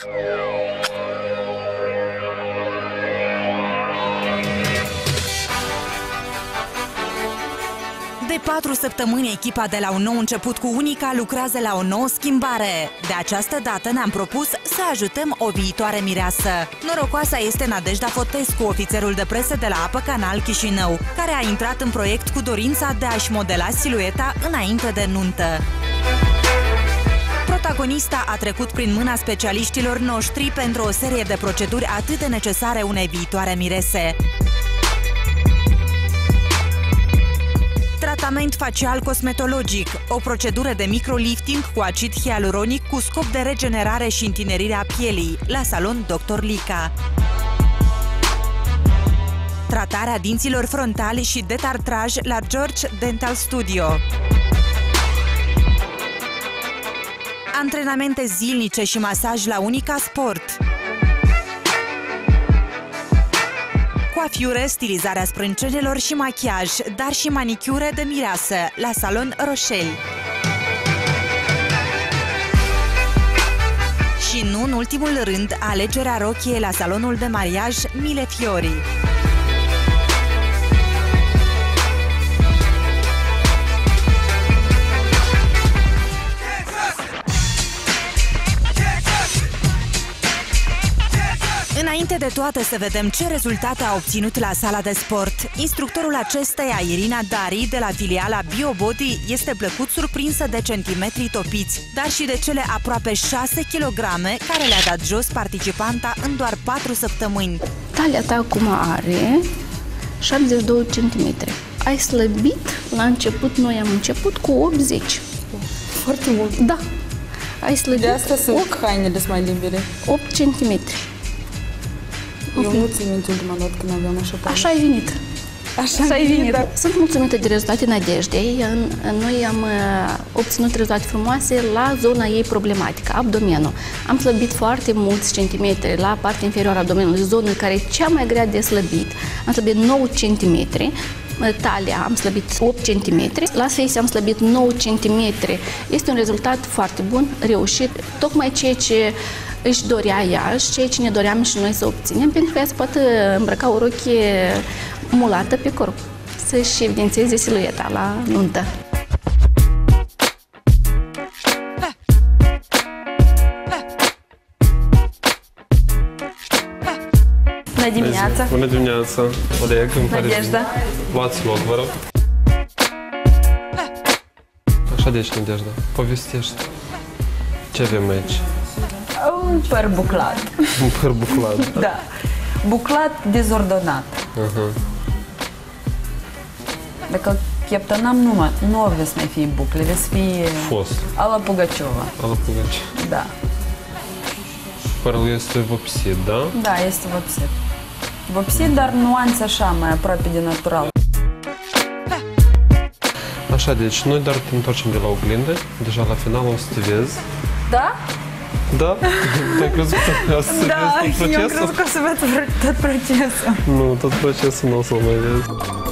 De 4 săptămâni, echipa de la un nou început cu Unica lucrează la o nouă schimbare. De această dată ne-am propus să ajutăm o viitoare mireasă. Norocoasa este Nadejda Fotescu, ofițerul de presă de la Apă Canal Chișinău, care a intrat în proiect cu dorința de a-și modela silueta înainte de nuntă. Protagonista a trecut prin mâna specialiștilor noștri pentru o serie de proceduri atât de necesare unei viitoare mirese. Tratament facial cosmetologic, o procedură de microlifting cu acid hialuronic cu scop de regenerare și întinerire a pielii, la salon Dr. Lica. Tratarea dinților frontali și detartraj la George Dental Studio. Antrenamente zilnice și masaj la Unica Sport. Coafiură, stilizarea sprâncenelor și machiaj, dar și manicură de mireasă la salon Rochelle. Și nu în ultimul rând, alegerea rochiei la salonul de mariaj Mille Fiori. Înainte de toate să vedem ce rezultate a obținut la sala de sport, instructorul acesteia, Irina Dari, de la filiala BioBody, este plăcut surprinsă de centimetrii topiți, dar și de cele aproape 6 kg care le-a dat jos participanta în doar 4 săptămâni. Talia ta acum are 72 cm. Ai slăbit, la început, noi am început cu 80. Foarte mult. Da. Ai slăbit. De asta sunt hainele mai libere. 8 cm. Eu nu țin minte ultima dată când aveam așa tare. Așa ai venit. Așa ai venit. Da. Sunt mulțumită de rezultate Nadejdei. Noi am obținut rezultate frumoase la zona ei problematică, abdomenul. Am slăbit foarte mulți centimetri la partea inferioară a abdomenului, zona care e cea mai grea de slăbit. Am slăbit 9 cm. Talia am slăbit 8 cm, la face am slăbit 9 cm. Este un rezultat foarte bun, reușit, tocmai ceea ce își dorea ea și ceea ce ne doream și noi să obținem, pentru că ea se poate îmbrăca o rochie mulată pe corp, să-și evidențieze silueta la nuntă. Bună dimineața! Bună dimineața! Oleg, îmi pare Nadejda. Luați loc, vă rog. Așa, deci, Nadejda, povestește. Ce avem aici? Un păr buclat. Un păr buclat. Da. Buclat dezordonat. Dacă cheptănăm nu o să mai fie bucle, o să fie Fost. ala Pugaciova. Ala Pugaciova. Da. Părul este vopsit, da? Da, este vopsit. Vopsit, dar nuanțe așa, mai aproape de natural. Așa, deci noi doar te întoarcem de la oglindă, deja la final o să te vezi. Da? Da? Ai crezut că o să vezi tot procesul? Eu cred că o să văd tot procesul. Nu, tot procesul nu o să-l mai vezi.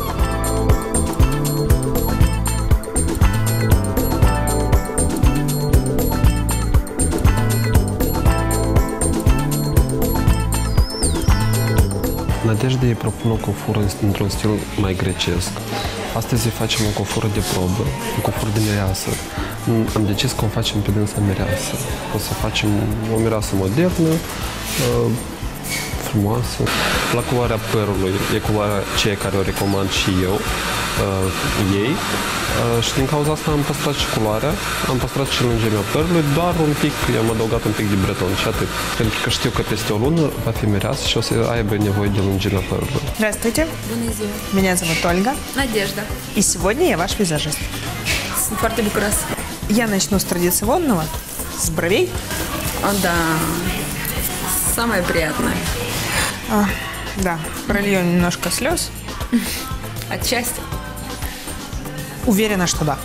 Nadejda îi propun o cofură într-un stil mai grecesc. Astăzi îi facem o cofură de probă, o cofură de mireasă. Am decis că o facem pe dânsa mireasă. O să facem o mireasă modernă, frumoasă. La culoarea părului e culoarea ceea care o recomand și eu ei. Și din cauza asta am păstrat și culoarea, am păstrat și lungimea părului, doar un pic, i-am adăugat un pic de breton și atât. Pentru că știu că peste o lună va fi mireasă și o să aibă nevoie de lungimea părului. Здравствуйте. Bună ziua! Меня зовут Ольга. Nadejda. И сегодня я ваш визажист. Sunt foarte bucuroasă. Я начну с традиционного, с бровей. О, да. Самое приятное. Да, пролью немножко слез. Отчасти. Уверена, что да.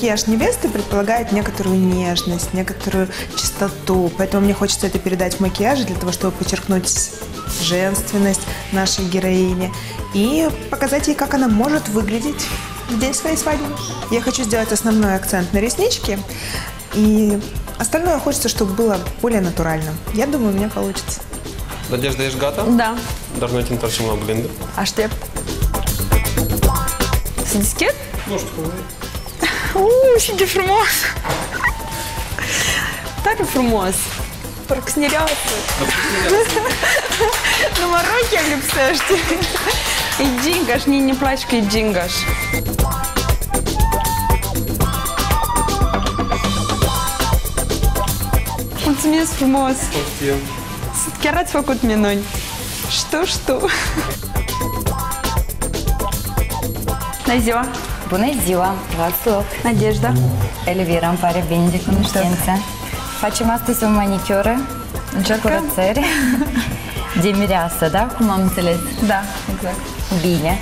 макияж невесты предполагает некоторую нежность, некоторую чистоту. Поэтому мне хочется это передать в макияже для того, чтобы подчеркнуть женственность нашей героини и показать ей, как она может выглядеть в день своей свадьбы. Я хочу сделать основной акцент на реснички, и остальное хочется, чтобы было более натуральным. Я думаю, у меня получится. Надежда, ești gata? Da. Dar noi te întoarcem la blender. Aștept. Să deschid? Nu știu cum e. Și de frumos! Tare frumos! Parcă snereasă. Numai rochia lipsește. E gingaș, mie ne place că e gingaș. Mulțumesc frumos! Chiar ați făcut minuni. Știu. Bună ziua! Bună ziua! V-ați loc! Nadejda! Elvira, îmi pare bine de cunoștință. Facem astăzi o manicură, curățări de mireasă, da? Cum am înțeles? Da, exact. Bine.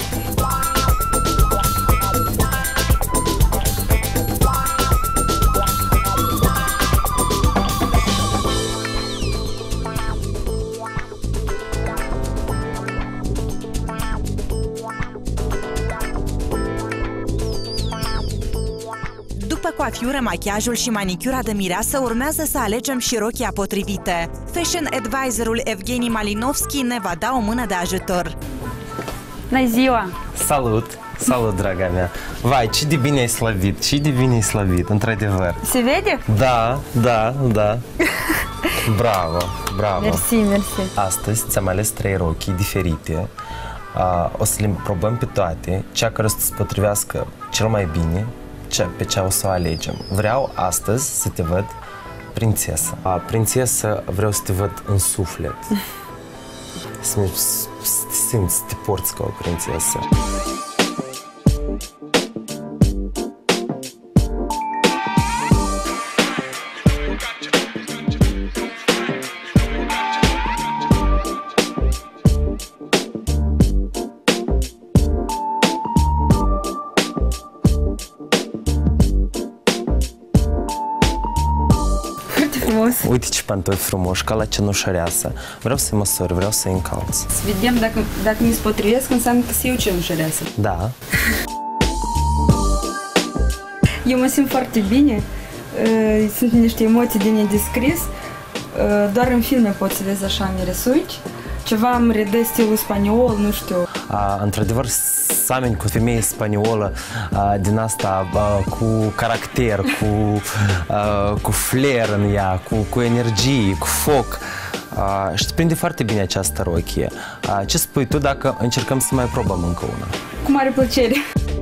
După coafiură, machiajul și manicura de mireasă, urmează să alegem și rochia potrivită. Fashion advisorul Evgeni Malinovski ne va da o mână de ajutor. Bună ziua! Salut! Salut, draga mea! Vai, ce de bine ai slăvit! Ce de bine ai slăvit, într-adevăr! Se vede? Da. Bravo! Mersi. Astăzi ți-am ales 3 rochii diferite. O să le probăm pe toate, cea care o să-ți potrivească cel mai bine, pe cea o să o alegem. Vreau astăzi să te văd prințesă. Prințesă, vreau să te văd în suflet. Să te simți, să te porți ca o prințesă. Uite ce pantofi frumoși, ca la cenușăreasă. Vreau să-i măsori, vreau să-i încalț. Să vedem dacă mi se potrivesc, înseamnă că sunt eu cenușăreasă. Da. Eu mă simt foarte bine, sunt niște emoții de nedescris, doar în filme poți să vezi așa miresui, ceva îmi redă stilul spaniol, nu știu. Într-adevăr, sameni cu femeie spaniolă din asta, cu caracter, cu flair în ea, cu energie, cu foc. Și te prinde foarte bine această rochie. Ce spui tu dacă încercăm să mai probăm încă una? Cu mare plăcere!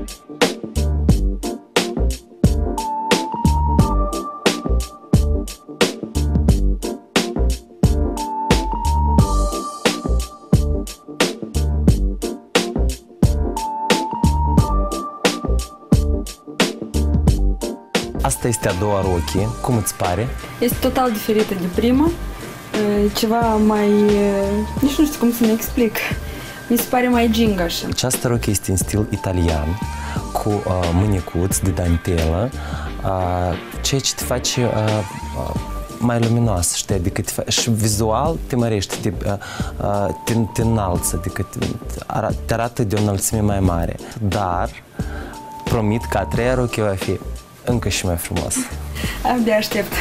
Asta este a doua rochie. Cum îți pare? Este total diferită de prima. Ceva mai... nici nu știu cum să ne explic. Mi se pare mai gingașă. Această rochie este în stil italian, cu mânicuți de dantelă, ceea ce te face mai luminoasă, știi? Adică și vizual te mărește, te înalță, adică te arată de o înălțime mai mare. Dar promit că a treia rochie va fi încă și mai frumos. Abia aștept.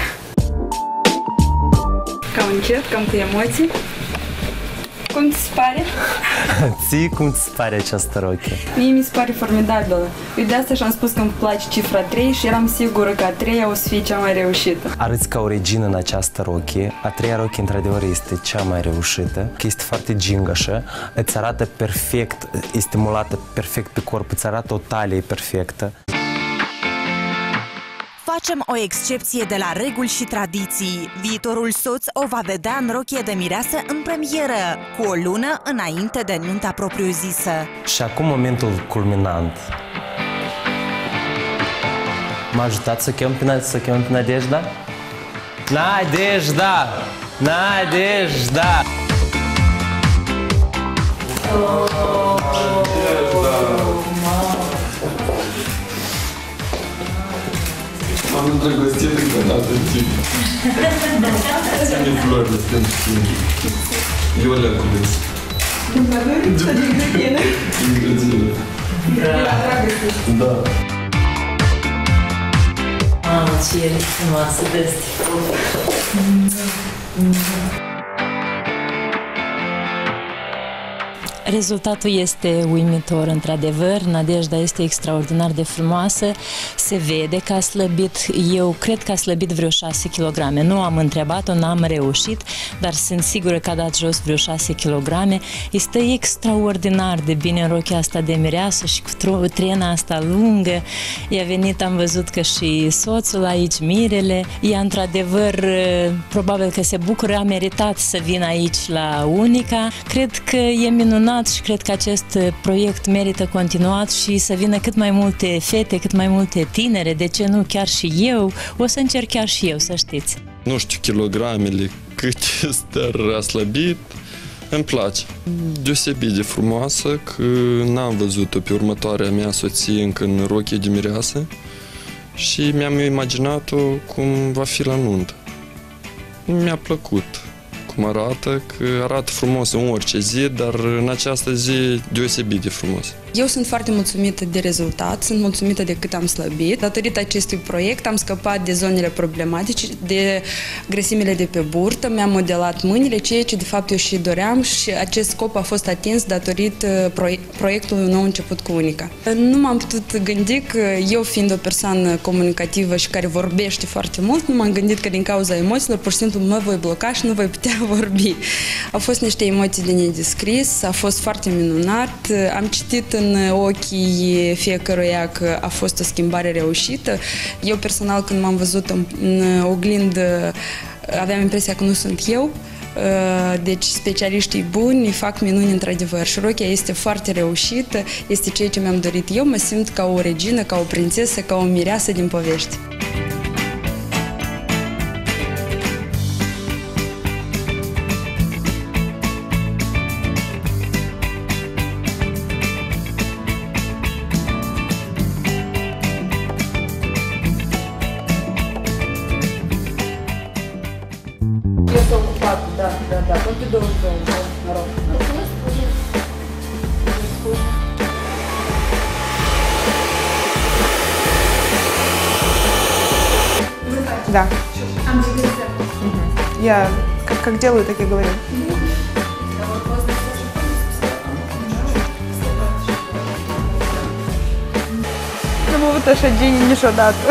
Cam încet, cam cu emoții. Cum ți se pare? Ție cum ți se pare această rochie? Mie mi se pare formidabilă. Eu de asta și-am spus că îmi place cifra 3 și eram sigură că a treia o să fie cea mai reușită. Arăți ca o regină în această rochie. A treia rochie, într-adevăr, este cea mai reușită, că este foarte gingașă, îți arată perfect, este mulată perfect pe corp, îți arată o talie perfectă. Facem o excepție de la reguli și tradiții. Viitorul soț o va vedea în rochie de mireasă în premieră, cu o lună înainte de nunta propriu-zisă. Și acum momentul culminant. M-a ajutat să chem pe Nadejda? Nadejda! Nadejda! îndrăgostit încă o dată în tine. Ține florile pentru tine. Eu le cules. Din pădure sau din grădină? Din grădină. Da. Mamă, ce e frumoasă de asta. Rezultatul este uimitor, într-adevăr. Nadejda este extraordinar de frumoasă. Se vede că a slăbit. Eu cred că a slăbit vreo 6 kg. Nu am întrebat-o, n-am reușit, dar sunt sigură că a dat jos vreo 6 kg. Este extraordinar de bine în rochia asta de mireasă și cu trena asta lungă. I-a venit, am văzut că și soțul aici, Mirele. Ea, într-adevăr, probabil că se bucură, a meritat să vină aici la Unica. Cred că e minunat și cred că acest proiect merită continuat și să vină cât mai multe fete, cât mai multe tinere, de ce nu chiar și eu, o să încerc chiar și eu, să știți. Nu știu kilogramele cât este, dar a slăbit, îmi place. Deosebit de frumoasă, că n-am văzut-o pe următoarea mea soție încă în rochie de mireasă și mi-am imaginat-o cum va fi la nuntă. Mi-a plăcut cum arată, că arată frumos în orice zi, dar în această zi deosebit de frumos. Eu sunt foarte mulțumită de rezultat, sunt mulțumită de cât am slăbit. Datorită acestui proiect am scăpat de zonele problematice, de grăsimile de pe burtă, mi-am modelat mâinile, ceea ce de fapt eu și doream și acest scop a fost atins datorită proiectului Nou Început cu Unica. Nu m-am putut gândi că eu, fiind o persoană comunicativă și care vorbește foarte mult, nu m-am gândit că din cauza emoțiilor pur și simplu mă voi bloca și nu voi putea vorbi. Au fost niște emoții de nedescris, a fost foarte minunat, am citit în ochii fiecăruia că a fost o schimbare reușită. Eu personal, când m-am văzut în oglindă, aveam impresia că nu sunt eu. Deci specialiștii buni fac minuni într-adevăr și rochia este foarte reușită, este ceea ce mi-am dorit eu, mă simt ca o regină, ca o prințesă, ca o mireasă din povești. Este ocupat, da. Pentru două, mă rog. Да. Я как делаю, так и говорю. Nu am avut așa genii niciodată.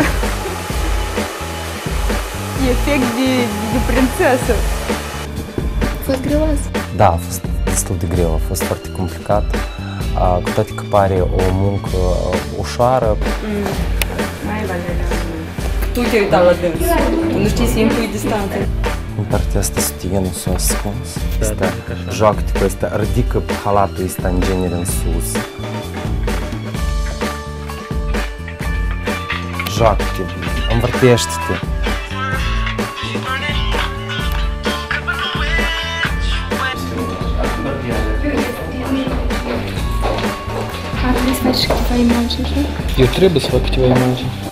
Efect de prințesă. A fost greoasă? Da, a fost destul de greu, a fost foarte complicat. Cu toate că pare o muncă ușoară. Mai Valeria. Tu te-ai uitat la dâns. Nu știi să impui distanță. În partea asta sutienul s-a ascuns. Joacă-te cu asta, ridică halatul ăsta în genere în sus. Joacă-te, învârtește-te. Trebuie să faci câteva imagini, așa? Eu trebuie să fac câteva imagini.